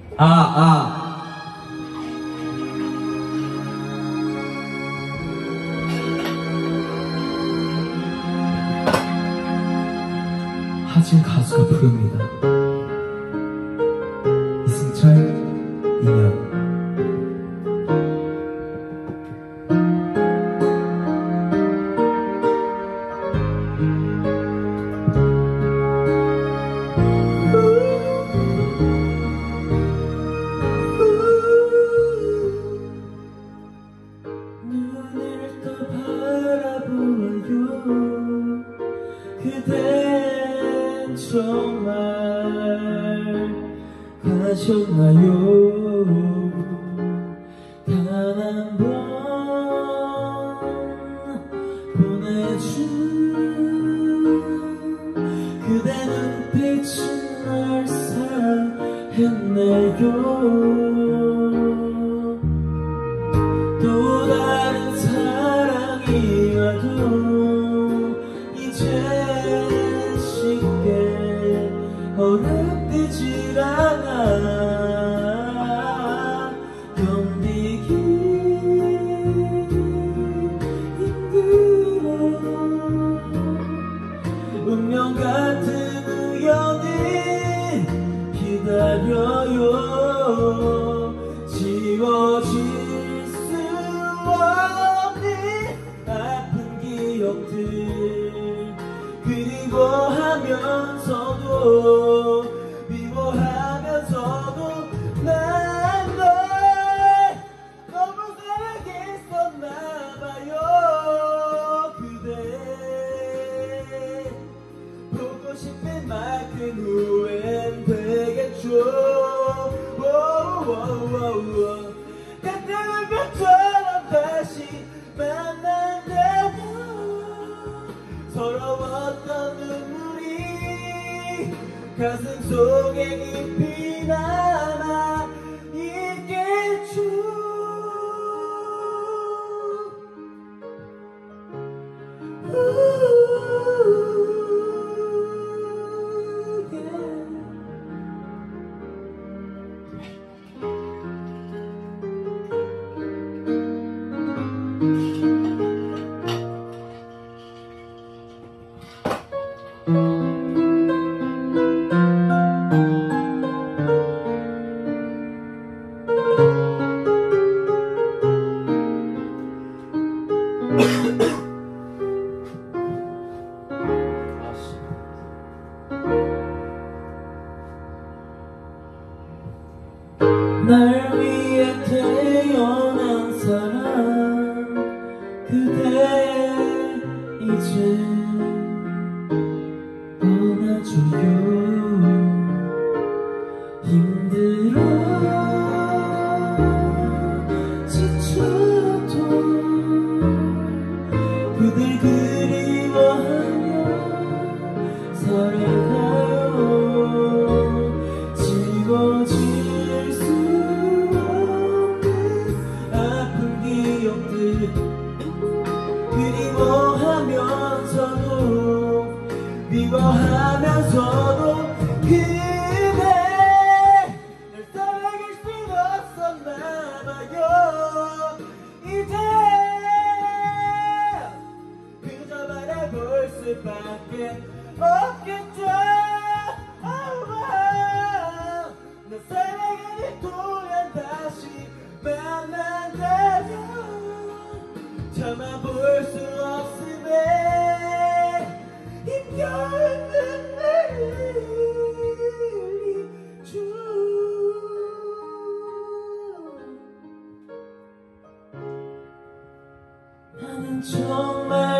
하진 가수가 부릅니다. 이승철, 인연. 눈을 또 바라보아요. 그댄 정말 가셨나요? 단 한 번 보내준 그대 눈빛은 날 사랑했네요. 또 다른 사랑이 와도 이제 쉽게 허락되질 않아. 견디기 힘들어. 운명 같은 우연히 기다려요. 지워질 수 없는 아픈 기억들 그리워하면서도 미워하면서도 난 널 너무 사랑했었나봐요. 그대 보고 싶은 만큼 후회는 되겠죠. 같은 별처럼 다시 만난다면 서러웠던 눈물이 가슴 속에 깊이 남아 있겠죠. 날 위해 태어난 사람 그대 이제 떠나줘요. 힘들어 지쳐도 그댈 그리워하며 살아가요. 지워질 수 없는 아픈 기억들 그리워하면서도 미워하면서도 그대 날 사랑할 수 없었나봐요. 이제 그저 바라볼 수밖에 없겠죠. 나 사랑하는 동안 다시 만난다면 참아볼 수 없음에 힘겨운 눈물이죠. 나는 정말